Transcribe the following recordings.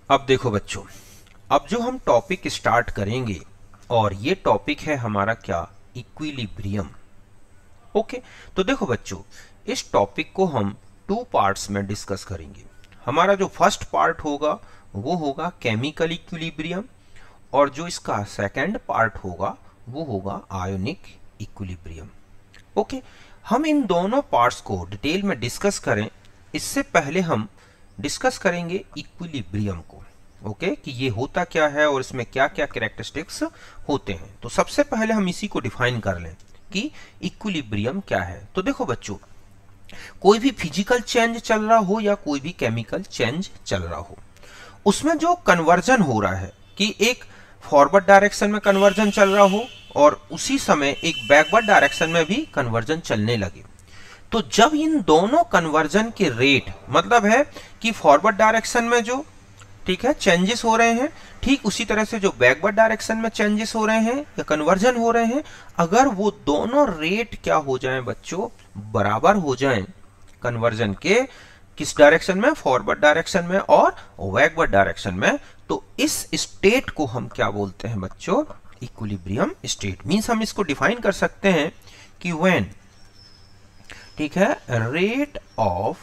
अब देखो बच्चों, अब जो हम टॉपिक स्टार्ट करेंगे और ये टॉपिक है हमारा क्या, इक्विलिब्रियम। ओके, तो देखो बच्चों, इस टॉपिक को हम टू पार्ट्स में डिस्कस करेंगे। हमारा जो फर्स्ट पार्ट होगा वो होगा केमिकल इक्विलिब्रियम, और जो इसका सेकंड पार्ट होगा वो होगा आयोनिक इक्विलिब्रियम। ओके, हम इन दोनों पार्ट्स को डिटेल में डिस्कस करें इससे पहले हम डिस्कस करेंगे इक्विलिब्रियम को। ओके, कि ये होता क्या है और इसमें क्या क्या कैरेक्टरिस्टिक्स होते हैं। तो सबसे पहले हम इसी को डिफाइन कर लें कि इक्विलिब्रियम क्या है। तो देखो बच्चों, कोई भी फिजिकल चेंज चल रहा हो या कोई भी केमिकल चेंज चल रहा हो, उसमें जो कन्वर्जन हो रहा है कि एक फॉरवर्ड डायरेक्शन में कन्वर्जन चल रहा हो और उसी समय एक बैकवर्ड डायरेक्शन में भी कन्वर्जन चलने लगे, तो जब इन दोनों कन्वर्जन के रेट, मतलब है कि फॉरवर्ड डायरेक्शन में जो ठीक है चेंजेस हो रहे हैं, ठीक उसी तरह से जो बैकवर्ड डायरेक्शन में चेंजेस हो रहे हैं या कन्वर्जन हो रहे हैं, अगर वो दोनों रेट क्या हो जाएं बच्चों, बराबर हो जाएं कन्वर्जन के, किस डायरेक्शन में, फॉरवर्ड डायरेक्शन में और बैकवर्ड डायरेक्शन में, तो इस स्टेट को हम क्या बोलते हैं बच्चों, इक्विलिब्रियम स्टेट। मींस हम इसको डिफाइन कर सकते हैं कि व्हेन, ठीक है, रेट ऑफ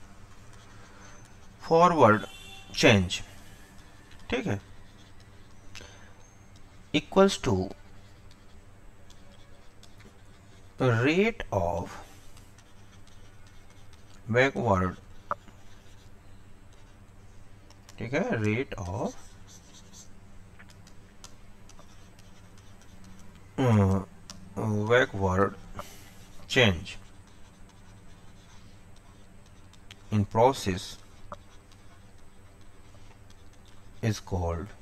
फॉरवर्ड चेंज, ठीक है, equals to rate of backward, ठीक है, rate of backward change in process is called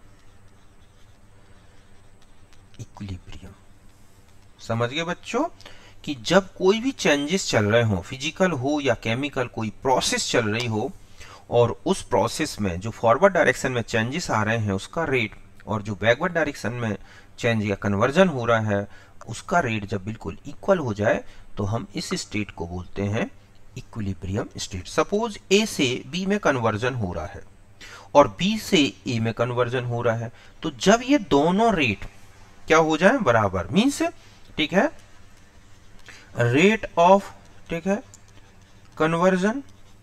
equilibrium। समझ गए बच्चों कि जब कोई भी चेंजेस चल रहे हो, फिजिकल हो या केमिकल, कोई प्रोसेस चल रही हो और उस प्रोसेस में जो फॉरवर्ड डायरेक्शन में चेंजेस आ रहे हैं उसका रेट, और जो बैकवर्ड डायरेक्शन में चेंज या कन्वर्जन हो रहा है उसका रेट जब बिल्कुल इक्वल हो जाए, तो हम इस स्टेट को बोलते हैं इक्विलिब्रियम स्टेट। सपोज ए से बी में कन्वर्जन हो रहा है और बी से ए में कन्वर्जन हो रहा है, तो जब ये दोनों रेट क्या हो जाए, बराबर, मीन्स, ठीक है, रेट ऑफ, ठीक है, conversion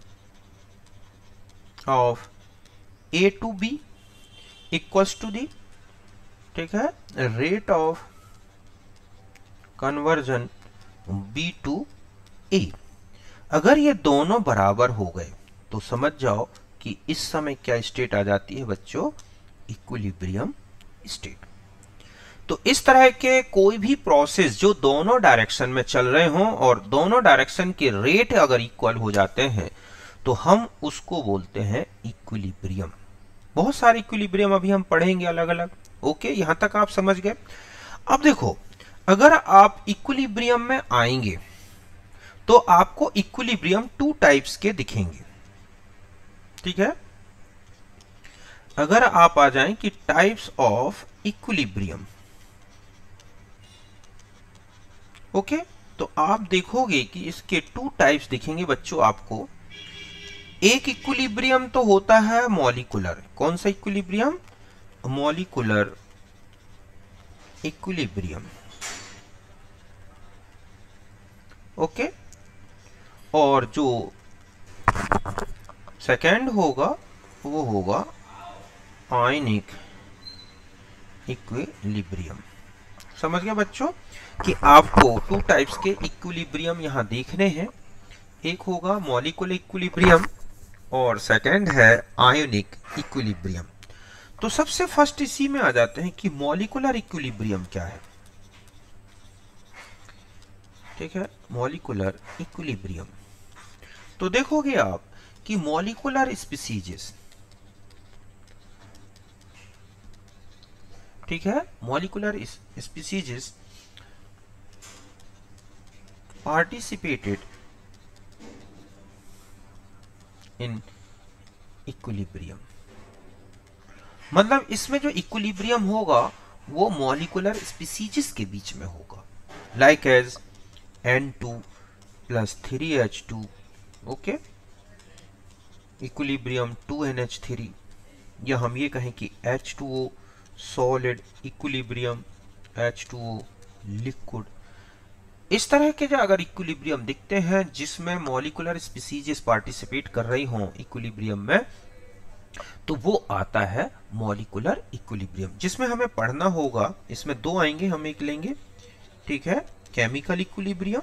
of A to B equals to the, ठीक है, rate of conversion B to A. अगर ये दोनों बराबर हो गए तो समझ जाओ कि इस समय क्या स्टेट आ जाती है बच्चों, इक्विलिब्रियम स्टेट। तो इस तरह के कोई भी प्रोसेस जो दोनों डायरेक्शन में चल रहे हों और दोनों डायरेक्शन के रेट अगर इक्वल हो जाते हैं तो हम उसको बोलते हैं इक्विलिब्रियम। बहुत सारे इक्विलिब्रियम अभी हम पढ़ेंगे अलग अलग। ओके, यहां तक आप समझ गए। अब देखो, अगर आप इक्विलिब्रियम में आएंगे तो आपको इक्विलिब्रियम टू टाइप्स के दिखेंगे, ठीक है। अगर आप आ जाएं कि टाइप्स ऑफ इक्विलिब्रियम, ओके, तो आप देखोगे कि इसके टू टाइप्स दिखेंगे बच्चों आपको। एक इक्विलिब्रियम तो होता है मॉलिक्यूलर। कौन सा इक्विलिब्रियम, मॉलिक्यूलर इक्विलिब्रियम, ओके। और जो सेकंड होगा वो होगा आयनिक इक्विलिब्रियम। समझ गए बच्चों कि आपको टू टाइप्स के इक्विलिब्रियम यहां देखने हैं। एक होगा मॉलिक्यूलर इक्विलिब्रियम और सेकंड है आयोनिक इक्विलिब्रियम। तो सबसे फर्स्ट इसी में आ जाते हैं कि मॉलिक्यूलर इक्विलिब्रियम क्या है, ठीक है, मॉलिक्यूलर इक्विलिब्रियम। तो देखोगे आप कि मॉलिक्यूलर स्पीसीज, ठीक है, molecular species participated in equilibrium. मतलब इसमें जो इक्विलिब्रियम होगा वो मॉलिक्यूलर स्पीसीज के बीच में होगा, like as N2 plus 3H2, okay, equilibrium 2NH3, या हम ये कहें कि H2O solid equilibrium, H2O liquid, इस तरह के जो अगर इक्विलिब्रियम दिखते हैं जिसमें मॉलिक्यूलर स्पीसीज पार्टिसिपेट कर रही हों इक्विलिब्रियम में, तो वो आता है मॉलिक्यूलर इक्विलिब्रियम। जिसमें हमें पढ़ना होगा, इसमें दो आएंगे, हम एक लेंगे, ठीक है, केमिकल इक्विलिब्रियम,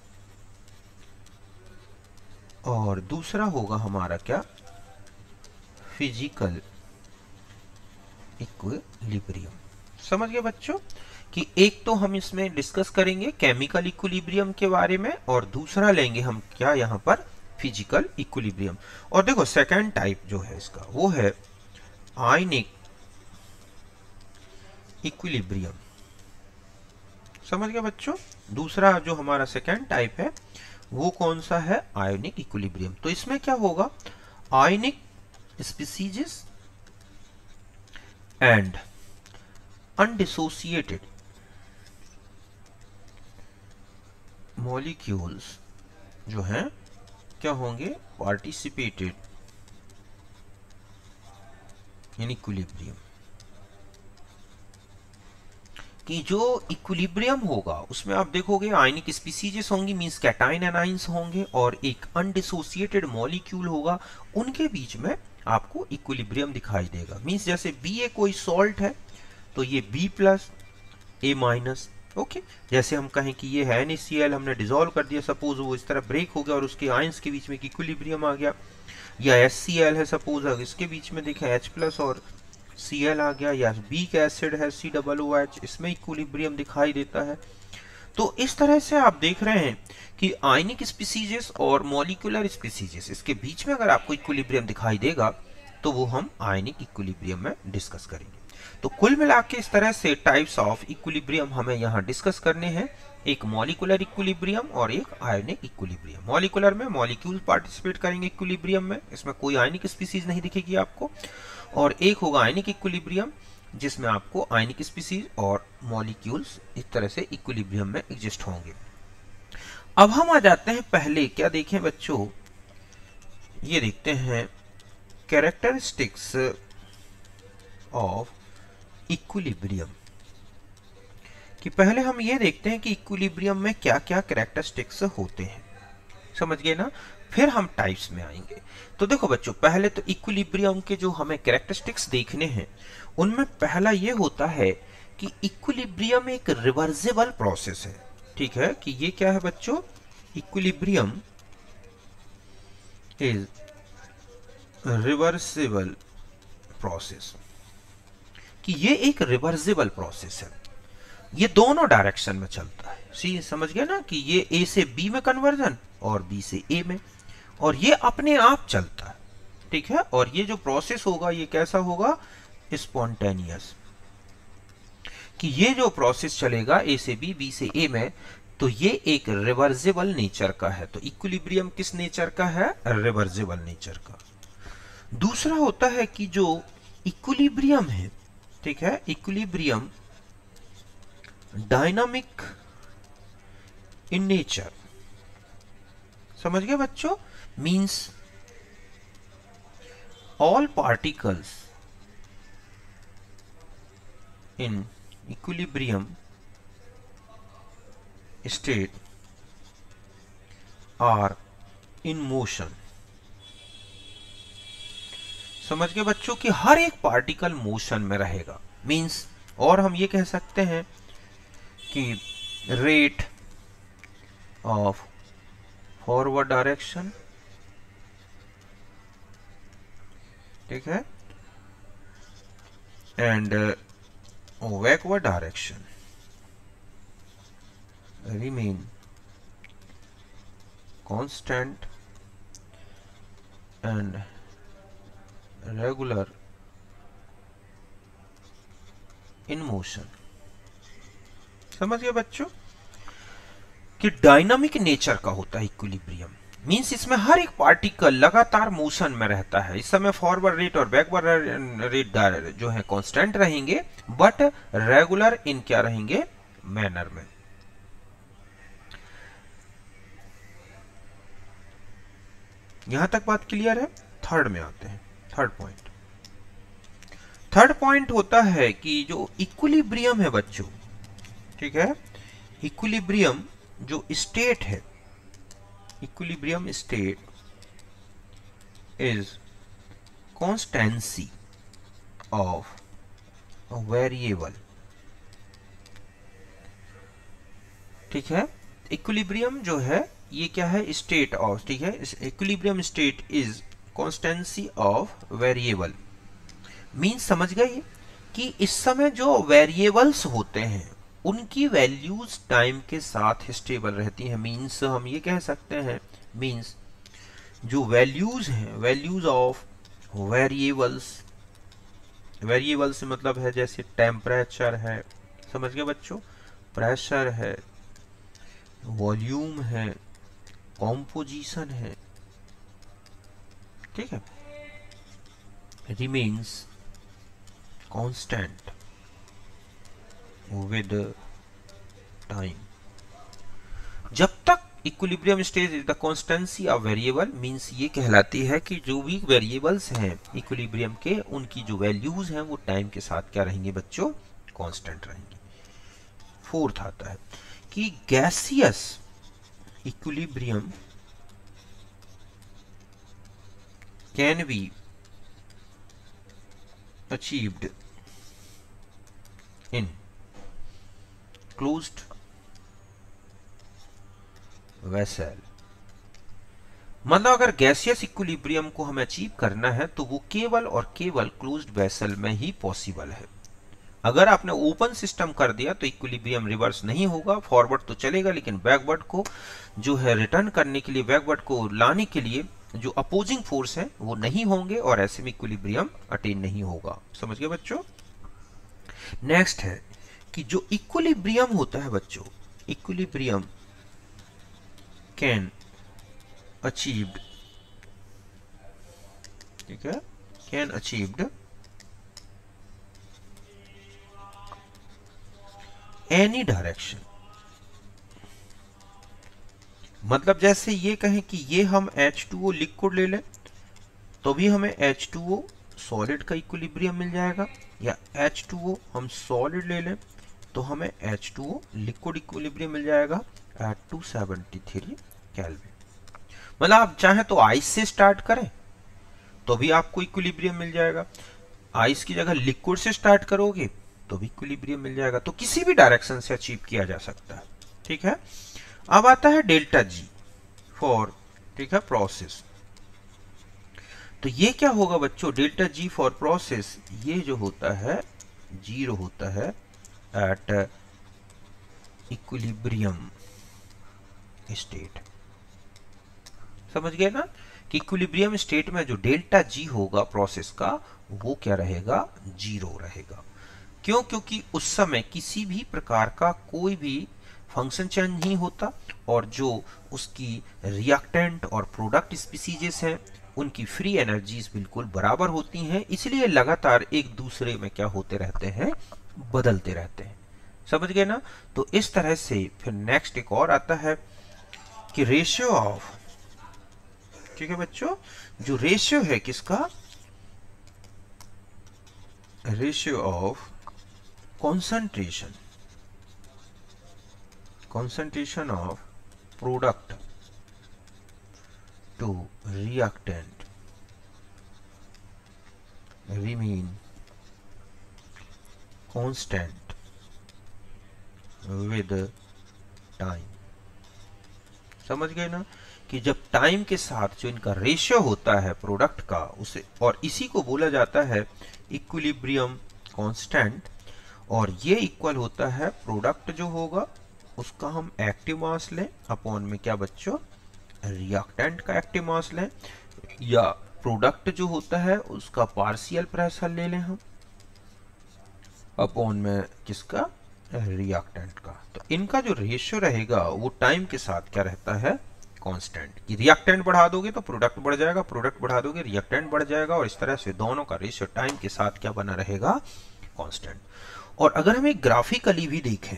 और दूसरा होगा हमारा क्या, फिजिकल इक्विलिब्रियम। समझ गए बच्चों कि एक तो हम इसमें डिस्कस करेंगे केमिकल इक्विलिब्रियम के बारे में, और दूसरा लेंगे हम क्या यहां पर, फिजिकल इक्विलिब्रियम। और देखो सेकंड टाइप जो है इसका वो है आयनिक इक्विलिब्रियम। समझ गए बच्चों, दूसरा जो हमारा सेकंड टाइप है वो कौन सा है, आयोनिक इक्विलिब्रियम। तो इसमें क्या होगा, ionic species and undissociated molecules जो हैं क्या होंगे, पार्टिसिपेटेड इन इक्विलिब्रियम। कि जो इक्विलिब्रियम होगा उसमें आप देखोगे आयनिक स्पीसीजेस होंगी, मींस कैटाइन एनाइंस होंगे, और एक अनडिसोसिएटेड मॉलिक्यूल होगा, उनके बीच में आपको इक्विलिब्रियम दिखाई देगा। मींस जैसे बी ए कोई सॉल्ट है तो ये B plus A minus, okay. जैसे हम कहें कि ये है NaCl, हमने डिसॉल्व कर दिया, सपोज वो इस तरह ब्रेक हो गया और उसके आयंस के बीच में इक्विलिब्रियम आ गया। या HCl है सपोज, इसके बीच में देखें H प्लस और Cl आ गया, या बीक एसिड है COOH, इसमें इक्विलिब्रियम दिखाई देता है। तो इस तरह से आप देख रहे हैं कि आयनिक स्पीसीजेस और मॉलिक्यूलर स्पीसीजेस, इसके बीच में अगर आपको इक्विलिब्रियम दिखाई देगा तो वो हम आयनिक इक्विलिब्रियम में डिस्कस करेंगे। तो कुल मिला के इस तरह से टाइप्स ऑफ इक्विलिब्रियम हमें यहाँ डिस्कस करने हैं, एक मॉलिक्यूलर इक्विलिब्रियम और एक आयनिक इक्विलिब्रियम। मॉलिक्यूलर में मॉलिक्यूल पार्टिसिपेट करेंगे इक्विलिब्रियम में, इसमें कोई आयनिक स्पीसीज नहीं दिखेगी आपको, और एक होगा आयनिक इक्विलिब्रियम जिसमें आपको आयनिक स्पीसीज और मॉलिक्यूल्स इस तरह से इक्विलिब्रियम में एग्जिस्ट होंगे। अब हम आ जाते हैं, पहले क्या देखें बच्चों, ये देखते हैं कैरेक्टरिस्टिक्स ऑफ इक्विलिब्रियम। कि पहले हम ये देखते हैं कि इक्विलिब्रियम में क्या क्या कैरेक्टरिस्टिक्स होते हैं, समझ गए ना, फिर हम टाइप्स में आएंगे। तो देखो बच्चों, पहले तो इक्विलिब्रियम के जो हमें कैरेक्टरिस्टिक्स देखने हैं उनमें पहला ये होता है कि इक्विलिब्रियम एक रिवर्सिबल प्रोसेस है। ठीक है, कि ये क्या है बच्चों, इक्विलिब्रियम इज रिवर्सिबल प्रोसेस, कि ये एक रिवर्सिबल प्रोसेस है, ये दोनों डायरेक्शन में चलता है। सी समझ गए ना, कि ये ए से बी में कन्वर्जन और बी से ए में, और ये अपने आप चलता है। ठीक है, और ये जो प्रोसेस होगा ये कैसा होगा, स्पॉन्टेनियस, कि ये जो प्रोसेस चलेगा ए से बी, बी से ए में, तो ये एक रिवर्सिबल नेचर का है। तो इक्विलिब्रियम किस नेचर का है, रिवर्सिबल नेचर का। दूसरा होता है कि जो इक्विलिब्रियम है, ठीक है, इक्विलिब्रियम डायनामिक इन नेचर। समझ गए बच्चों, means all particles in equilibrium state are in motion. समझ गए बच्चों कि हर एक पार्टिकल मोशन में रहेगा, मींस, और हम ये कह सकते हैं कि रेट ऑफ फॉरवर्ड डायरेक्शन, ठीक है, and backward direction remain constant and regular in motion। समझ गए बच्चों कि डायनामिक नेचर का होता है इक्विलिब्रियम, मींस इसमें हर एक पार्टिकल लगातार मोशन में रहता है। इस समय फॉरवर्ड रेट और बैकवर्ड रेट जो है कांस्टेंट रहेंगे, बट रेगुलर इन क्या रहेंगे, मैनर में। यहां तक बात क्लियर है। थर्ड में आते हैं, थर्ड पॉइंट, थर्ड पॉइंट होता है कि जो इक्विलिब्रियम है बच्चों, ठीक है, इक्विलिब्रियम जो स्टेट है, equilibrium state is constancy of variable, ठीक है। इक्विलिब्रियम जो है ये क्या है, स्टेट ऑफ, ठीक है, equilibrium state is constancy of variable. Means समझ गए कि इस समय जो वेरिएबल्स होते हैं उनकी वैल्यूज टाइम के साथ स्टेबल रहती हैं। मीन्स हम ये कह सकते हैं, मीन्स जो वैल्यूज हैं, वैल्यूज ऑफ वेरिएबल्स, वेरिएबल्स मतलब है जैसे टेम्परेचर है, समझ गए बच्चों, प्रेशर है, वॉल्यूम है, कॉम्पोजिशन है, ठीक है, रिमेन्स कांस्टेंट विद टाइम। जब तक equilibrium stage is the constancy of variable, means ये कहलाती है कि जो भी वेरिएबल्स हैं इक्विलिब्रियम के, उनकी जो वैल्यूज हैं वो टाइम के साथ क्या रहेंगे बच्चों, कांस्टेंट रहेंगी। फोर्थ आता है कि gaseous equilibrium can be achieved in closed vessel. मतलब अगर गैसियस इक्विलिब्रियम को हमें अचीव करना है तो वो केवल और केवल क्लोज्ड वेसल में ही पॉसिबल है। अगर आपने ओपन सिस्टम कर दिया तो इक्विलिब्रियम रिवर्स नहीं होगा, फॉरवर्ड तो चलेगा लेकिन बैकवर्ड को जो है रिटर्न करने के लिए, बैकवर्ड को लाने के लिए जो अपोजिंग फोर्स है वो नहीं होंगे और ऐसे में इक्विलिब्रियम अटेन नहीं होगा। समझ गए बच्चों। नेक्स्ट है कि जो इक्विलिब्रियम होता है बच्चों, इक्विलिब्रियम कैन अचीव्ड, ठीक है, कैन अचीव्ड एनी डायरेक्शन। मतलब जैसे ये कहें कि ये हम H2O लिक्विड ले लें तो भी हमें H2O सॉलिड का इक्विलिब्रियम मिल जाएगा, या H2O हम सॉलिड ले लें तो हमें H2O लिक्विड इक्विलिब्रियम मिल जाएगा एट 273 केल्विन। मतलब आप चाहें तो आइस से स्टार्ट करें तो भी आपको इक्विलिब्रियम मिल जाएगा, आइस की जगह लिक्विड से स्टार्ट करोगे तो भी इक्विलिब्रियम मिल जाएगा। तो किसी भी डायरेक्शन से अचीव किया जा सकता है, ठीक है। अब आता है डेल्टा जी फॉर, ठीक है, प्रोसेस। तो ये क्या होगा बच्चों, डेल्टा जी फॉर प्रोसेस, ये जो होता है 0 होता है एट इक्विलिब्रियम स्टेट। समझ गए ना कि इक्विलिब्रियम स्टेट में जो डेल्टा जी होगा प्रोसेस का वो क्या रहेगा, 0 रहेगा। क्यों, क्योंकि उस समय किसी भी प्रकार का कोई भी फंक्शन चेंज नहीं होता और जो उसकी रिएक्टेंट और प्रोडक्ट स्पीसीजेस हैं उनकी फ्री एनर्जीज बिल्कुल बराबर होती हैं, इसलिए लगातार एक दूसरे में क्या होते रहते हैं, बदलते रहते हैं। समझ गए ना। तो इस तरह से फिर नेक्स्ट एक और आता है कि रेशियो ऑफ, ठीक है बच्चों, जो रेशियो है किसका, ratio of concentration of product to reactant remain constant with time। समझ गए ना कि जब टाइम के साथ जो इनका रेशियो होता है प्रोडक्ट का, उसे, और इसी को बोला जाता है इक्विलिब्रियम कांस्टेंट, और ये इक्वल होता है प्रोडक्ट जो होगा उसका हम एक्टिव मास लें अपॉन में क्या बच्चों, रिएक्टेंट का एक्टिव मास लें, या प्रोडक्ट जो होता है उसका पार्शियल प्रेशर ले लें हम अपॉन में किसका, रिएक्टेंट का। तो इनका जो रेशियो रहेगा वो टाइम के साथ क्या रहता है, कांस्टेंट। कि रिएक्टेंट बढ़ा दोगे तो प्रोडक्ट बढ़ जाएगा, प्रोडक्ट बढ़ा दोगे रिएक्टेंट बढ़ जाएगा, और इस तरह से दोनों का रेशियो टाइम के साथ क्या बना रहेगा, कांस्टेंट। और अगर हम एक ग्राफिकली भी देखें,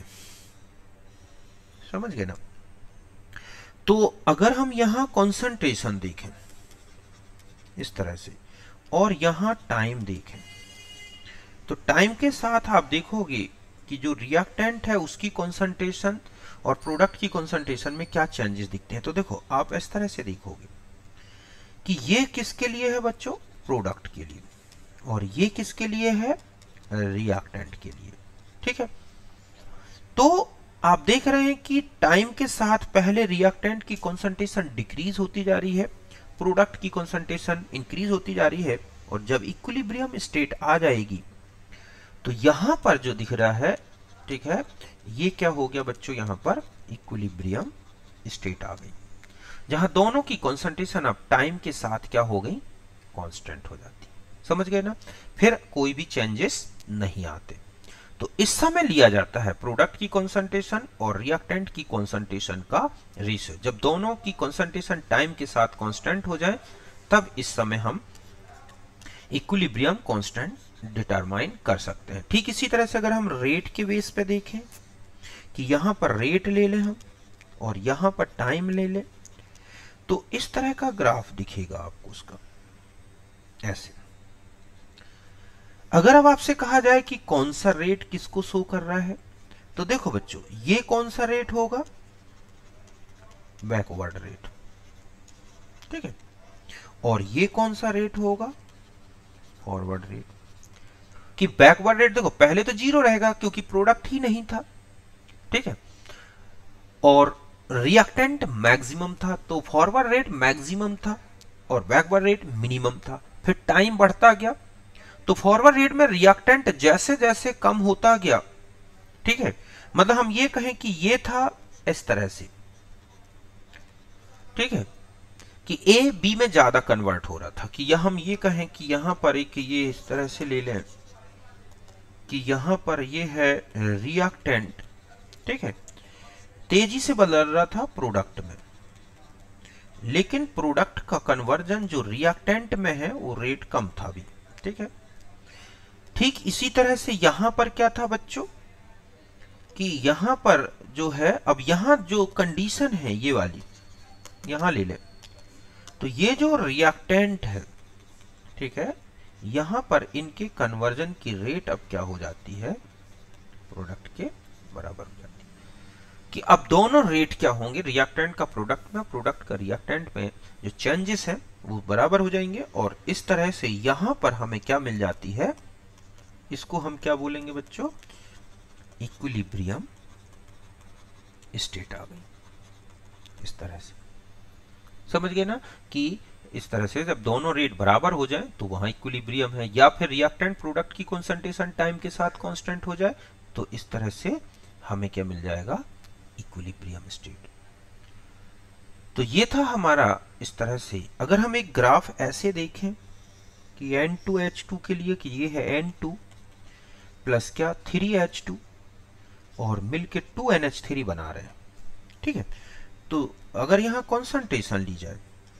समझ गए ना, तो अगर हम यहां कंसंट्रेशन देखें इस तरह से और यहां टाइम देखें, तो टाइम के साथ आप देखोगे कि जो रिएक्टेंट है उसकी कॉन्सेंट्रेशन और प्रोडक्ट की कॉन्सेंट्रेशन में क्या चेंजेस दिखते हैं। तो देखो आप इस तरह से देखोगे कि ये किसके लिए है बच्चों, प्रोडक्ट के लिए, और ये किसके लिए है, रिएक्टेंट के लिए। ठीक है, तो आप देख रहे हैं कि टाइम के साथ पहले रिएक्टेंट की कॉन्सेंट्रेशन डिक्रीज होती जा रही है, प्रोडक्ट की कॉन्सेंट्रेशन इंक्रीज होती जा रही है, और जब इक्विलिब्रियम स्टेट आ जाएगी तो यहां पर जो दिख रहा है, ठीक है, ये क्या हो गया बच्चों, यहां पर इक्विलिब्रियम स्टेट आ गई, जहां दोनों की कॉन्सेंट्रेशन अब टाइम के साथ क्या हो गई, कांस्टेंट हो जाती। समझ गए ना, फिर कोई भी चेंजेस नहीं आते। तो इस समय लिया जाता है प्रोडक्ट की कॉन्सेंट्रेशन और रिएक्टेंट की कॉन्सेंट्रेशन का रेशियो। जब दोनों की कॉन्सेंट्रेशन टाइम के साथ कांस्टेंट हो जाए तब इस समय हम इक्विलिब्रियम कांस्टेंट डिटरमाइन कर सकते हैं। ठीक इसी तरह से अगर हम रेट के बेस पे देखें कि यहां पर रेट ले लें हम और यहां पर टाइम ले लें, तो इस तरह का ग्राफ दिखेगा आपको उसका ऐसे। अगर अब आपसे कहा जाए कि कौन सा रेट किसको शो कर रहा है, तो देखो बच्चों ये कौन सा रेट होगा, बैकवर्ड रेट। ठीक है, और ये कौन सा रेट होगा, फॉरवर्ड रेट। कि बैकवर्ड रेट देखो पहले तो जीरो रहेगा क्योंकि प्रोडक्ट ही नहीं था। ठीक है, और रिएक्टेंट मैक्सिमम था, तो फॉरवर्ड रेट मैक्सिमम था और बैकवर्ड रेट मिनिमम था। फिर टाइम बढ़ता गया, तो फॉरवर्ड रेट में रिएक्टेंट जैसे जैसे कम होता गया, ठीक है, मतलब हम ये कहें कि ये था इस तरह से, ठीक है, कि ए बी में ज्यादा कन्वर्ट हो रहा था, कि यह हम ये कहें कि यहां पर एक ये इस तरह से ले लें कि यहां पर ये है रिएक्टेंट, ठीक है, तेजी से बदल रहा था प्रोडक्ट में, लेकिन प्रोडक्ट का कन्वर्जन जो रिएक्टेंट में है वो रेट कम था अभी। ठीक है, ठीक इसी तरह से यहां पर क्या था बच्चों कि यहां पर जो है, अब यहां जो कंडीशन है ये वाली यहां ले ले, तो ये जो रिएक्टेंट है, ठीक है, यहां पर इनके कन्वर्जन की रेट अब क्या हो जाती है, प्रोडक्ट के बराबर हो जाती है। कि अब दोनों रेट क्या होंगे, रिएक्टेंट का प्रोडक्ट में, प्रोडक्ट का रिएक्टेंट में जो चेंजेस हैं वो बराबर हो जाएंगे, और इस तरह से यहां पर हमें क्या मिल जाती है, इसको हम क्या बोलेंगे बच्चों, इक्विलिब्रियम स्टेट आ गई। इस तरह से समझ गए ना, कि इस तरह से जब दोनों रेट बराबर हो जाए तो वहां इक्विलिब्रियम है, या फिर रिएक्टेंट प्रोडक्ट की कॉन्सेंट्रेशन टाइम के साथ कांस्टेंट हो जाए तो इस तरह से हमें क्या मिल जाएगा, इक्विलिब्रियम स्टेट। तो ये था हमारा इस तरह से। अगर हम एक ग्राफ ऐसे देखें कि N2H2 के लिए, कि ये है N2 प्लस क्या 3H2 और मिलके 2NH3 बना रहे हैं। ठीक है, तो अगर यहां कॉन्सेंट्रेशन ली जाए,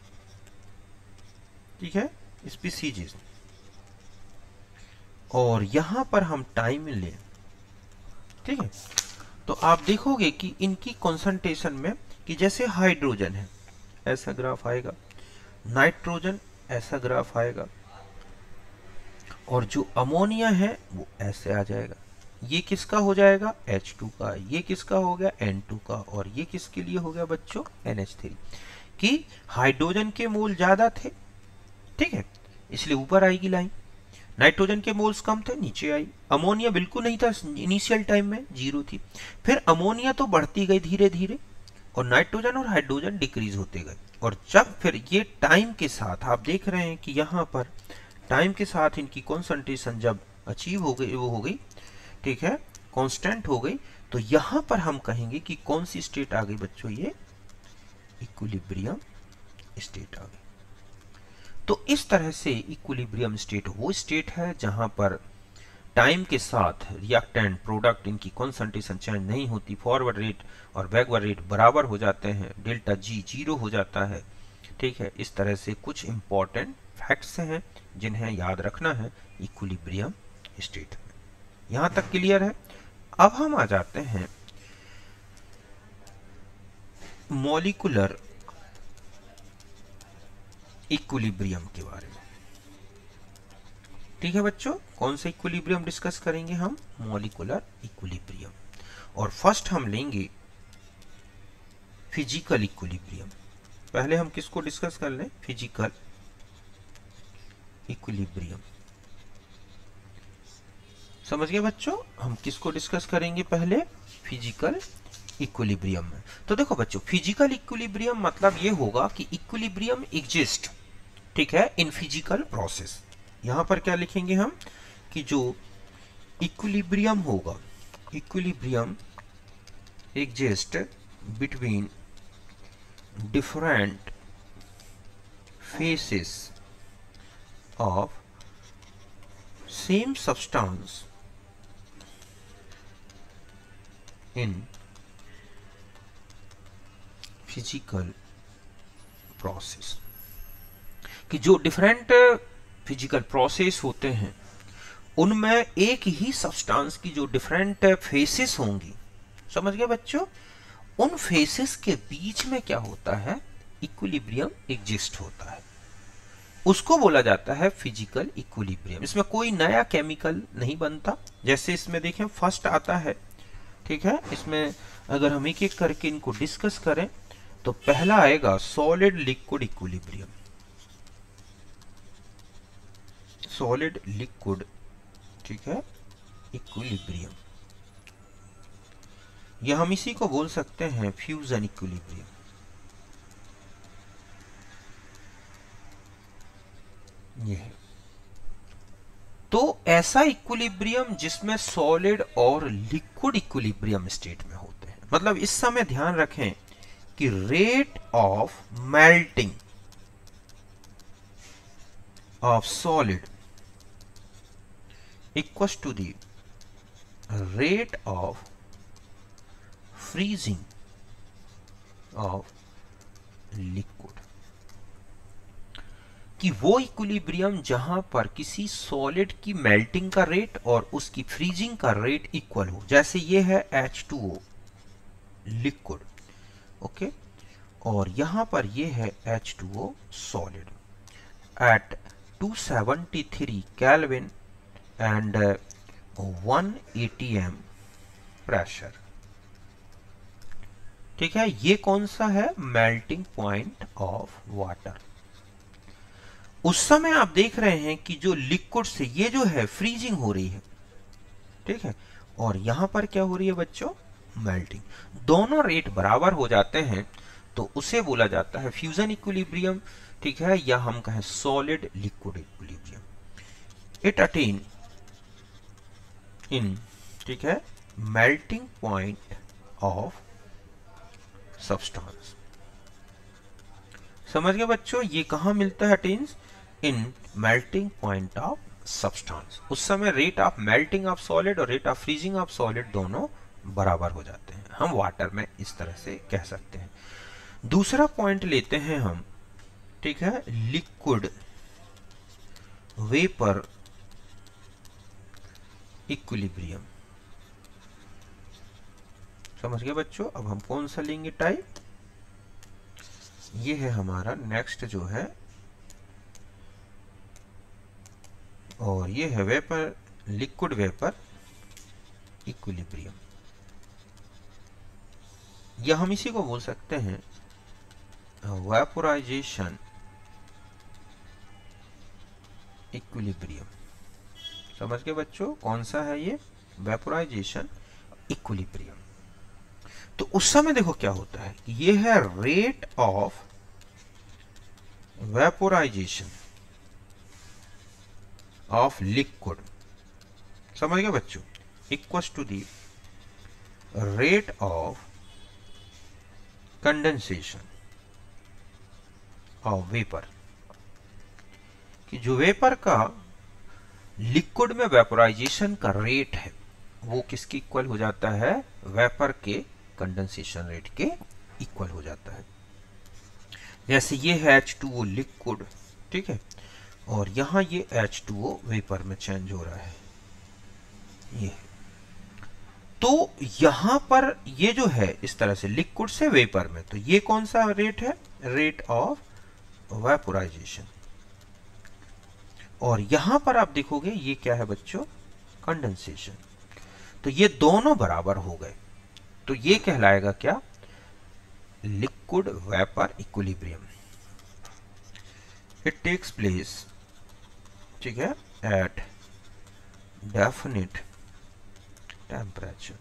ठीक है, स्पीसीज, और यहां पर हम टाइम लें, ठीक है, तो आप देखोगे कि इनकी कॉन्सेंट्रेशन में कि जैसे हाइड्रोजन है ऐसा ग्राफ आएगा, नाइट्रोजन ऐसा ग्राफ आएगा, और जो अमोनिया है वो ऐसे आ जाएगा। ये किसका हो जाएगा, H2 का, ये किसका हो गया N2 का, और ये किसके लिए हो गया बच्चों, NH3। कि हाइड्रोजन के मोल ज्यादा थे, ठीक है, इसलिए ऊपर आएगी लाइन, नाइट्रोजन के मोल्स कम थे नीचे आई, अमोनिया बिल्कुल नहीं था इनिशियल टाइम में, जीरो थी, फिर अमोनिया तो बढ़ती गई धीरे धीरे और नाइट्रोजन और हाइड्रोजन डिक्रीज होते गए, और जब फिर ये टाइम के साथ आप देख रहे हैं कि यहाँ पर टाइम के साथ इनकी कॉन्सेंट्रेशन जब अचीव हो गई, वो हो गई, ठीक है, कांस्टेंट हो गई, तो यहां पर हम कहेंगे कि कौन सी स्टेट आ गई बच्चों, ये इक्विलिब्रियम स्टेट आ गई। तो इस तरह से इक्विलिब्रियम स्टेट वो स्टेट है जहां पर टाइम के साथ रिएक्टेंट प्रोडक्ट इनकी कॉन्सेंट्रेशन चेंज नहीं होती, फॉरवर्ड रेट और बैकवर्ड रेट बराबर हो जाते हैं, डेल्टा जी जीरो हो जाता है। ठीक है, इस तरह से कुछ इंपॉर्टेंट फैक्ट्स हैं जिन्हें याद रखना है इक्विलिब्रियम स्टेट में। यहां तक क्लियर है। अब हम आ जाते हैं मॉलिक्यूलर इक्विलिब्रियम के बारे में। ठीक है बच्चों, कौन सा इक्विलिब्रियम डिस्कस करेंगे हम? Molecular equilibrium. और फर्स्ट हम लेंगे फिजिकल इक्विलिब्रियम। पहले हम किसको डिस्कस कर लें? Physical equilibrium. समझ गए बच्चों, हम किसको डिस्कस करेंगे पहले? फिजिकल इक्विलिब्रियम में। तो देखो बच्चों, फिजिकल इक्विलिब्रियम मतलब ये होगा कि इक्विलिब्रियम एग्जिस्ट, ठीक है, इन फिजिकल प्रोसेस। यहां पर क्या लिखेंगे हम कि जो इक्विलिब्रियम होगा, equilibrium exist between different phases of same substance in physical process. कि जो डिफरेंट फिजिकल प्रोसेस होते हैं उनमें एक ही सब्सटेंस की जो डिफरेंट फेसेस होंगी, समझ गए बच्चों, उन फेसेस के बीच में क्या होता है? इक्विलिब्रियम एग्जिस्ट होता है, उसको बोला जाता है फिजिकल इक्विलिब्रियम। इसमें कोई नया केमिकल नहीं बनता। जैसे इसमें देखें फर्स्ट आता है, ठीक है, इसमें अगर हम एक एक करके इनको डिस्कस करें तो पहला आएगा solid liquid equilibrium. Solid liquid, ठीक है, इक्विलिब्रियम, या हम इसी को बोल सकते हैं फ्यूजन इक्विलिब्रियम। ये है तो ऐसा इक्विलिब्रियम जिसमें सॉलिड और लिक्विड इक्विलिब्रियम स्टेट में होते हैं। मतलब इस समय ध्यान रखें कि rate of melting of solid equals to the rate of freezing of liquid। कि वो इक्विलिब्रियम जहां पर किसी सॉलिड की मेल्टिंग का रेट और उसकी फ्रीजिंग का रेट इक्वल हो। जैसे ये है H2O लिक्विड, ओके, और यहां पर ये है H2O solid at 273 kelvin and 1 atm pressure. ठीक है, ये कौन सा है? Melting point of water. उस समय आप देख रहे हैं कि जो लिक्विड से ये जो है फ्रीजिंग हो रही है, ठीक है, और यहां पर क्या हो रही है बच्चों? मेल्टिंग। दोनों रेट बराबर हो जाते हैं तो उसे बोला जाता है फ्यूजन इक्विलिब्रियम, ठीक है, या हम कहें solid liquid equilibrium. It attain in, ठीक है, मेल्टिंग पॉइंट ऑफ सब्सटेंस। समझ गए बच्चों, ये कहां मिलता है? Attains in melting point of substance. उस समय rate of melting of solid और rate of freezing of solid दोनों बराबर हो जाते हैं। हम वाटर में इस तरह से कह सकते हैं। दूसरा पॉइंट लेते हैं हम, ठीक है, लिक्विड वेपर इक्विलिब्रियम। समझ गए बच्चों, अब हम कौन सा लेंगे टाइप? ये है हमारा नेक्स्ट जो है, और ये है वेपर, लिक्विड वेपर इक्विलिब्रियम, या हम इसी को बोल सकते हैं वेपोराइजेशन इक्विलिब्रियम। समझ गए बच्चों, कौन सा है ये? Vaporisation equilibrium. तो उस समय देखो क्या होता है, ये है rate of vaporisation of liquid. समझ गए बच्चों, equals to the rate of condensation of vapour. कि जो वेपर का लिक्विड में वेपोराइजेशन का रेट है वो किसके इक्वल हो जाता है? वेपर के कंडेंसेशन रेट के इक्वल हो जाता है। जैसे ये है H2O लिक्विड, ठीक है, और यहां ये H2O वेपर में चेंज हो रहा है, ये। तो यहां पर ये जो है इस तरह से लिक्विड से वेपर में, तो ये कौन सा रेट है? Rate of vaporisation. और यहां पर आप देखोगे ये क्या है बच्चों, कंडेंसेशन। तो ये दोनों बराबर हो गए, तो ये कहलाएगा क्या, liquid vapour equilibrium. It takes place, ठीक है, at definite temperature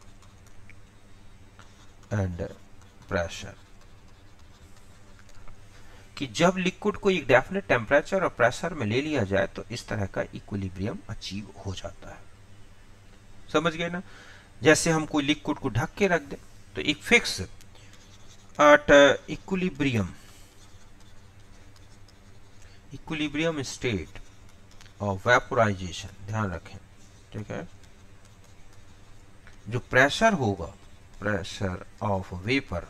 and pressure. कि जब लिक्विड को एक डेफिनेट टेम्परेचर और प्रेशर में ले लिया जाए तो इस तरह का इक्विलिब्रियम अचीव हो जाता है। समझ गए ना? जैसे हम कोई लिक्विड को ढक के रख दें तो एक fix at equilibrium state of vaporisation, ध्यान रखें, ठीक है, जो प्रेशर होगा, प्रेशर ऑफ वेपर,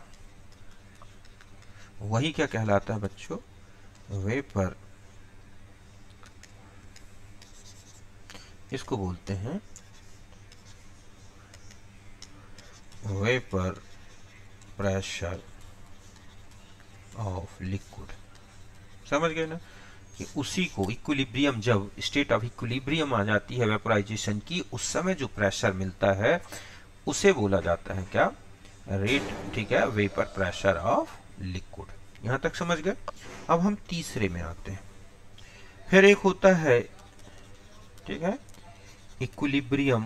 वही क्या कहलाता है बच्चों, वेपर। इसको बोलते हैं वेपर प्रेशर ऑफ लिक्विड। समझ गए ना? कि उसी को इक्विलिब्रियम, जब स्टेट ऑफ इक्विलिब्रियम आ जाती है वेपोराइजेशन की, उस समय जो प्रेशर मिलता है उसे बोला जाता है क्या, रेट, ठीक है, वेपर प्रेशर ऑफ लिक्विड। यहां तक समझ गए? अब हम तीसरे में आते हैं। फिर एक होता है, ठीक है, इक्विलिब्रियम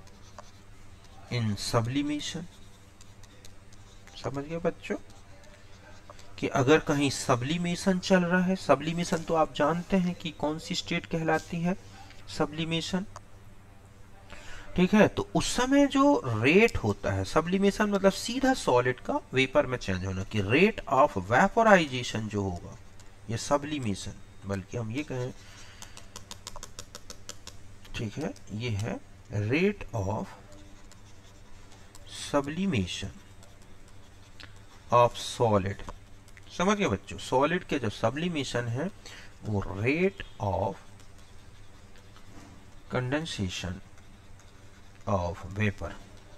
इन सब्लिमेशन। समझ गए बच्चों? कि अगर कहीं सब्लिमेशन चल रहा है, सब्लिमेशन तो आप जानते हैं कि कौन सी स्टेट कहलाती है, सब्लिमेशन, ठीक है। तो उस समय जो रेट होता है, सब्लिमेशन मतलब सीधा सॉलिड का वेपर में चेंज होना, कि रेट ऑफ वेपोराइजेशन जो होगा ये सब्लिमेशन, बल्कि हम ये कहें, ठीक है, ये है rate of sublimation of solid. समझ गए बच्चों? सॉलिड के जो सब्लिमेशन है वो rate of condensation of vapour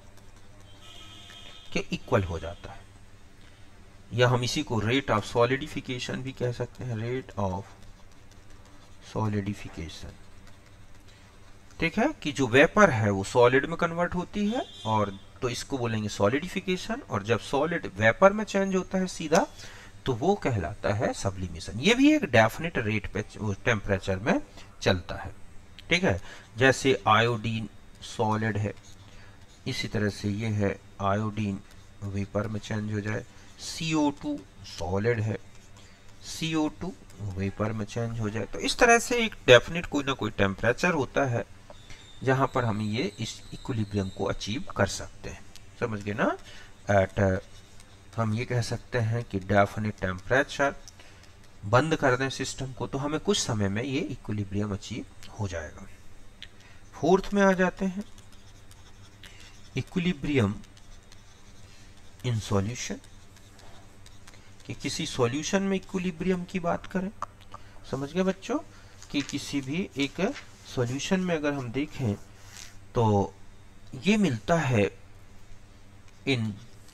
के इक्वल हो जाता है, या हम इसी को रेट ऑफ सॉलिडिफिकेशन भी कह सकते हैं, रेट ऑफ सॉलिडिफिकेशन, ठीक है, कि जो वेपर है वो सॉलिड में कन्वर्ट होती है, और तो इसको बोलेंगे सॉलिडिफिकेशन, और जब सॉलिड वेपर में चेंज होता है सीधा तो वो कहलाता है सब्लिमेशन। ये भी एक डेफिनेट रेट पे टेम्परेचर में चलता है, ठीक है। जैसे आयोडीन सॉलिड है, इसी तरह से ये है आयोडीन वेपर में चेंज हो जाए, CO2 सॉलिड है, CO2 वेपर में चेंज हो जाए। तो इस तरह से एक डेफिनेट कोई ना कोई टेम्परेचर होता है जहां पर हम ये इस इक्विलिब्रियम को अचीव कर सकते हैं। समझ गए ना? एट, हम ये कह सकते हैं कि डेफिनेट टेम्परेचर, बंद कर दें सिस्टम को तो हमें कुछ समय में ये इक्विलिब्रियम अचीव हो जाएगा। फोर्थ में आ जाते हैं, इक्विलिब्रियम इन सॉल्यूशन, कि किसी सॉल्यूशन में इक्विलिब्रियम की बात करें। समझ गए बच्चों? कि किसी भी एक सॉल्यूशन में अगर हम देखें तो ये मिलता है इन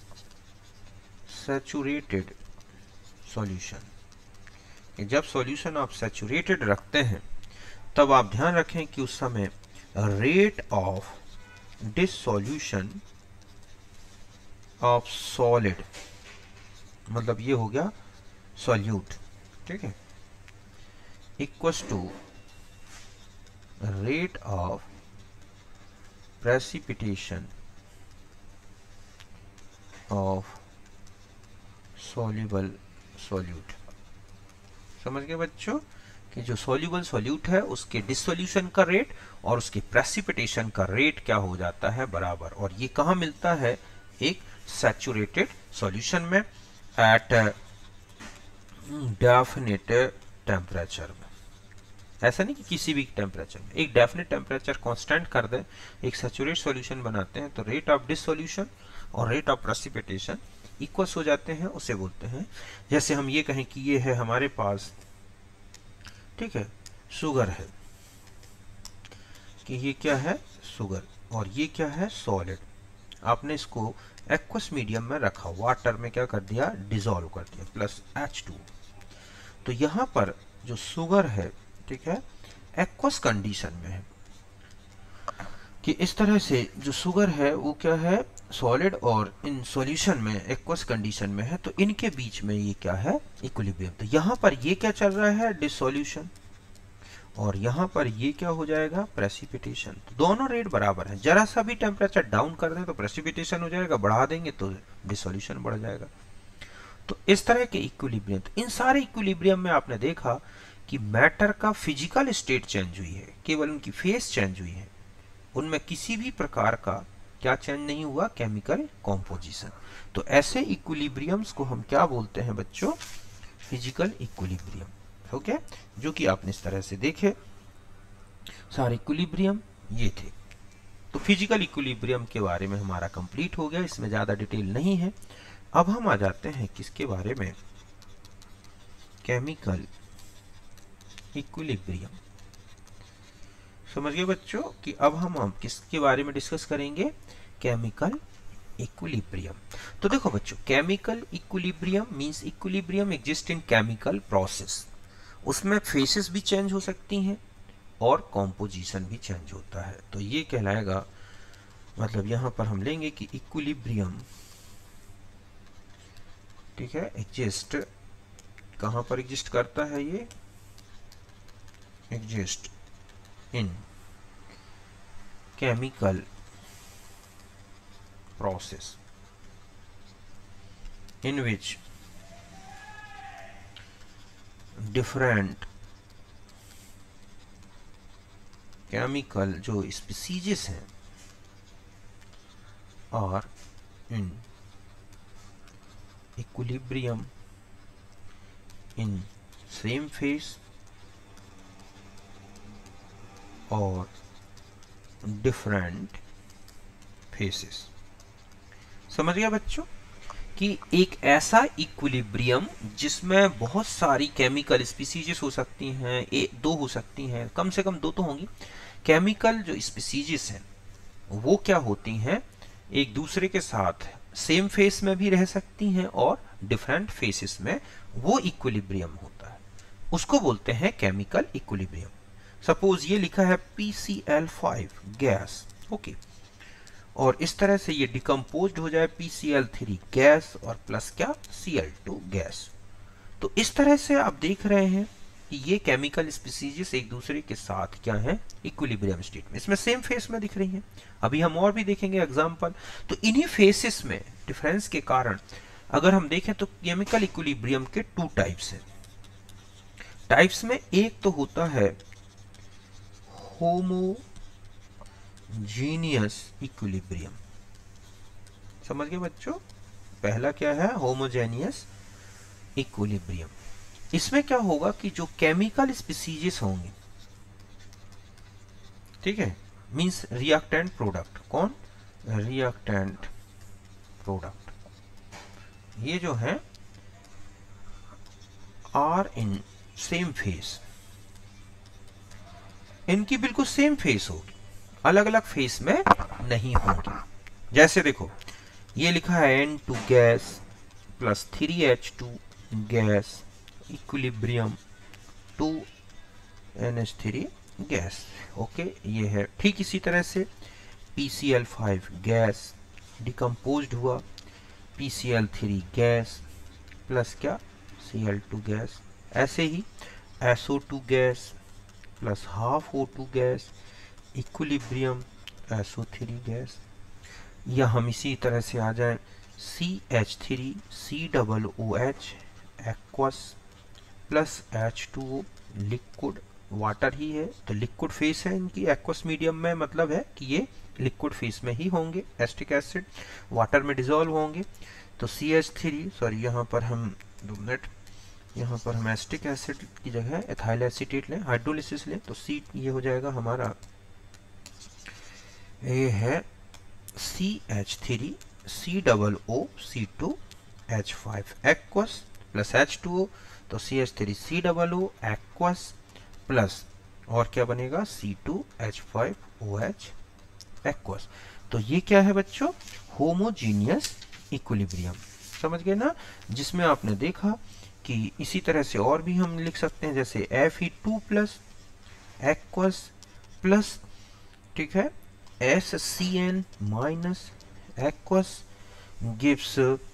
सैचुरेटेड सॉल्यूशन। जब सॉल्यूशन आप सैचुरेटेड रखते हैं तब आप ध्यान रखें कि उस समय rate of dissolution of solid, मतलब ये हो गया सॉल्यूट, ठीक है, equals to rate of precipitation of soluble solute. समझ गए बच्चों? कि जो सॉल्युबल सॉल्यूट है उसके डिसोल्यूशन का रेट और उसके प्रेसिपिटेशन का रेट क्या हो जाता है, बराबर। और ये कहाँ मिलता है? एक सैचुरेटेड सॉल्यूशन में एट डेफिनेट टेम्परेचर में। ऐसा नहीं कि किसी भी टेम्परेचर में, एक डेफिनेट टेम्परेचर कांस्टेंट कर दें, एक सैचुरेटेड सॉल्यूशन बनाते हैं तो रेट ऑफ डिसोल्यूशन और रेट ऑफ प्रेसिपिटेशन इक्वल्स हो जाते हैं, उसे बोलते हैं। जैसे हम ये कहें कि ये है हमारे पास, ठीक है, शुगर है, कि ये क्या है, शुगर, और ये क्या है, सॉलिड। आपने इसको एक्वस मीडियम में रखा, वाटर में क्या कर दिया, डिसॉल्व कर दिया, प्लस H2। तो यहाँ पर जो शुगर है, ठीक है, एक्वस कंडीशन में है, कि इस तरह से जो शुगर है वो क्या है, सॉलिड और इन सॉल्यूशन में एक्वस कंडीशन में है, तो इनके बीच में ये क्या है, इक्विलिब्रियम। तो यहाँ पर ये क्या चल रहा है, डिसोल्यूशन, और यहाँ पर ये क्या हो जाएगा, प्रेसिपिटेशन। तो दोनों रेट बराबर है, जरा सा भी टेम्परेचर डाउन कर दें तो प्रेसिपिटेशन हो जाएगा, बढ़ा देंगे तो डिसोल्यूशन बढ़ जाएगा। तो इस तरह के इक्विलिब्रियम, तो इन सारे इक्विलिब्रियम में आपने देखा कि मैटर का फिजिकल स्टेट चेंज हुई है, केवल उनकी फेस चेंज हुई है, उनमें किसी भी प्रकार का क्या चेंज नहीं हुआ, केमिकल कॉम्पोजिशन। तो ऐसे इक्विलिब्रियम्स को हम क्या बोलते हैं बच्चों, फिजिकल इक्विलिब्रियम। ओके, जो कि आपने इस तरह से देखे सारे इक्विलिब्रियम ये थे। तो फिजिकल इक्विलिब्रियम के बारे में हमारा कंप्लीट हो गया, इसमें ज्यादा डिटेल नहीं है। अब हम आ जाते हैं किसके बारे में, केमिकल इक्विलिब्रियम। समझ गए बच्चों कि अब हम किसके बारे में डिस्कस करेंगे, केमिकल इक्विलिब्रियम। तो देखो बच्चों, chemical equilibrium means equilibrium exist in chemical process. उसमें फेसेस भी चेंज हो सकती हैं और कॉम्पोजिशन भी चेंज होता है। तो ये कहलाएगा, मतलब यहां पर हम लेंगे कि इक्विलिब्रियम, ठीक है, एग्जिस्ट, कहां पर एग्जिस्ट करता है, ये exist in chemical process in which different chemical जो species हैं are in equilibrium in same phase और different phases। समझ गया बच्चों कि एक ऐसा इक्विलिब्रियम जिसमें बहुत सारी केमिकल स्पीसीज हो सकती हैं, दो हो सकती हैं, कम से कम दो तो होंगी। केमिकल जो स्पीसीज हैं वो क्या होती हैं, एक दूसरे के साथ सेम फेस में भी रह सकती हैं और डिफरेंट फेसेस में वो इक्विलिब्रियम होता है, उसको बोलते हैं केमिकल इक्विलिब्रियम। सपोज ये लिखा है PCl5 गैस, ओके, और इस तरह से ये डिकम्पोज्ड हो जाए PCl3 गैस और प्लस क्या, Cl2 गैस। तो इस तरह से आप देख रहे हैं कि ये केमिकल स्पीसीज एक दूसरे के साथ क्या है, इक्विलिब्रियम स्टेट में, इसमें सेम फेस में दिख रही हैं। अभी हम और भी देखेंगे एग्जांपल। तो इन्हीं फेसेस में डिफरेंस के कारण अगर हम देखें तो केमिकल इक्विलिब्रियम के टू टाइप्स हैं। टाइप्स में एक तो होता है होमोजीनियस इक्विलिब्रियम। समझ गए बच्चों, पहला क्या है, होमोजेनियस इक्विलिब्रियम। इसमें क्या होगा कि जो केमिकल स्पीसीज होंगे, ठीक है, मींस रिएक्टेंट प्रोडक्ट, कौन, रिएक्टेंट प्रोडक्ट, ये जो है आर इन सेम फेस, इनकी बिल्कुल सेम फेस होगी, अलग अलग फेस में नहीं होंगी। जैसे देखो ये लिखा है N2 gas plus 3H2 gas equilibrium 2NH3 gas, okay, ये है। ठीक इसी तरह से PCl5 गैस डिकम्पोज्ड हुआ PCl3 गैस प्लस क्या, Cl2 गैस। ऐसे ही SO2 gas plus half O2 gas equilibrium SO3 gas. या हम इसी तरह से आ जाए CH3 COOH aqueous plus H2O liquid, water ही है तो लिक्विड फेस है इनकी, एक्वस मीडियम में मतलब है कि ये लिक्विड फेस में ही होंगे, एसिटिक एसिड वाटर में डिसॉल्व होंगे। तो CH3, सॉरी यहाँ पर हम 2 मिनट, यहाँ पर हम एसिटिक एसिड की जगह एथाइल एसीटेट लें, हाइड्रोलिसिस लें, तो सी ये हो जाएगा हमारा, ये है CH3 COOC2H5 aqueous plus H2O, तो CH3 COO एक्वस प्लस और क्या बनेगा C2H5OH एक्वस। तो ये क्या है बच्चों, होमोजीनियस इक्विलिब्रियम। समझ गए ना, जिसमें आपने देखा कि इसी तरह से और भी हम लिख सकते हैं, जैसे Fe2 प्लस एक्वस प्लस, ठीक है, SCN minus aqueous gives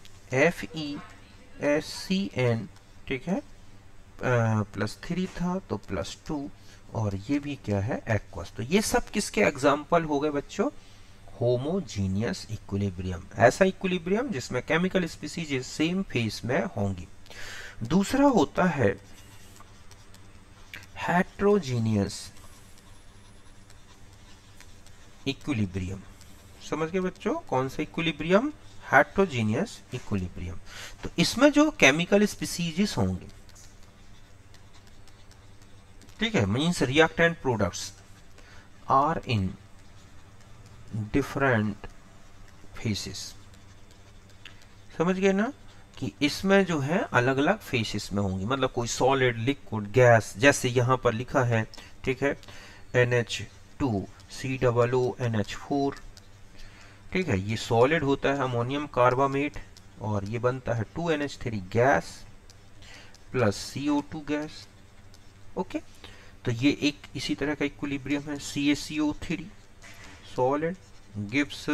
FeSCN, ठीक है, +3 था तो +2, और ये भी क्या है, एक्वस। तो ये सब किसके एग्जाम्पल हो गए बच्चों, होमोजीनियस इक्विलिब्रियम, ऐसा इक्विलिब्रियम जिसमें केमिकल स्पीसीज सेम फेस में होंगी। दूसरा होता है हेट्रोजीनियस इक्विलिब्रियम। समझ गए बच्चों, कौन सा इक्विलिब्रियम, हेट्रोजीनियस इक्विलिब्रियम। तो इसमें जो केमिकल स्पीसीज होंगे, ठीक है, means reactant products are in different phases. समझ गए ना, कि इसमें जो है अलग अलग फेसेस में होंगी, मतलब कोई सॉलिड, लिक्विड, गैस, जैसे यहां पर लिखा है, ठीक है, NH2COONH4, ठीक है, ये सॉलिड होता है अमोनियम कार्बामेट, और ये बनता है 2NH3 gas plus CO2 gas. Okay, तो ये एक इसी तरह का इक्विलिब्रियम है। CaCO3 solid gives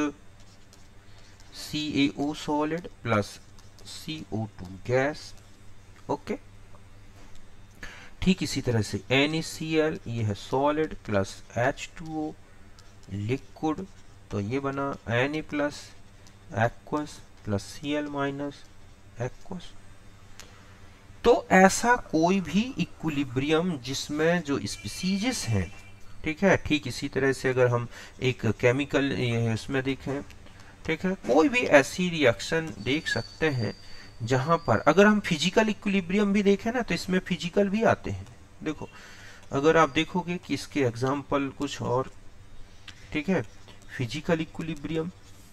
CaO solid plus CO2 gas. Okay, ठीक इसी तरह से NaCl, ये है सॉलिड प्लस H2O लिक्विड, तो ये बना Na plus aqueous plus Cl minus aqueous. तो ऐसा कोई भी इक्विलिब्रियम जिसमें जो स्पीसीजेस हैं, ठीक है, ठीक इसी तरह से अगर हम एक केमिकल इसमें देखें, ठीक है, कोई भी ऐसी रिएक्शन देख सकते हैं जहां पर अगर हम फिजिकल इक्विलिब्रियम भी देखें ना, तो इसमें फिजिकल भी आते हैं। देखो, अगर आप देखोगे कि इसके एग्जांपल कुछ और, ठीक है, फिजिकल इक्विलिब्रियम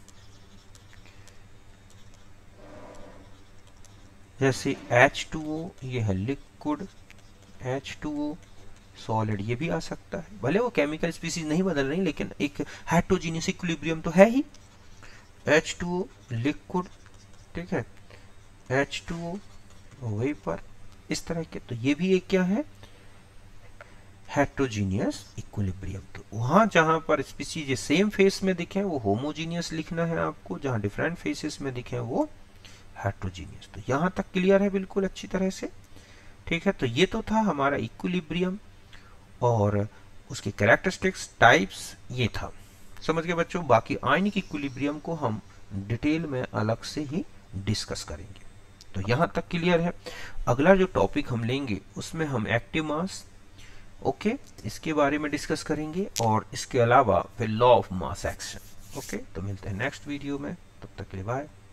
जैसे H2O, ये है लिक्विड, H2O सॉलिड, ये भी आ सकता है, भले वो केमिकल स्पीसीज नहीं बदल रही, लेकिन एक हेट्रोजीनियस इक्विलिब्रियम तो है ही। H2O लिक्विड, ठीक है, H2O वेपर, इस तरह के, तो ये भी एक क्या है, हेट्रोजीनियस इक्विलिब्रियम। तो वहां जहां पर स्पीसीज सेम फेस में दिखे वो होमोजीनियस लिखना है आपको, जहां डिफरेंट फेसेस में दिखे वो हेट्रोजीनियस। तो यहां तक क्लियर है बिल्कुल अच्छी तरह से, ठीक है। तो ये तो था हमारा इक्विलिब्रियम और उसके कैरेक्टरिस्टिक्स, टाइप्स, ये था। समझ गए बच्चों, बाकी आयनिक इक्विलिब्रियम को हम डिटेल में अलग से ही डिस्कस करेंगे। तो यहां तक क्लियर है। अगला जो टॉपिक हम लेंगे उसमें हम एक्टिव मास, ओके, इसके बारे में डिस्कस करेंगे, और इसके अलावा फिर law of mass action. Okay, तो मिलते हैं नेक्स्ट वीडियो में, तब तक के लिए बाय।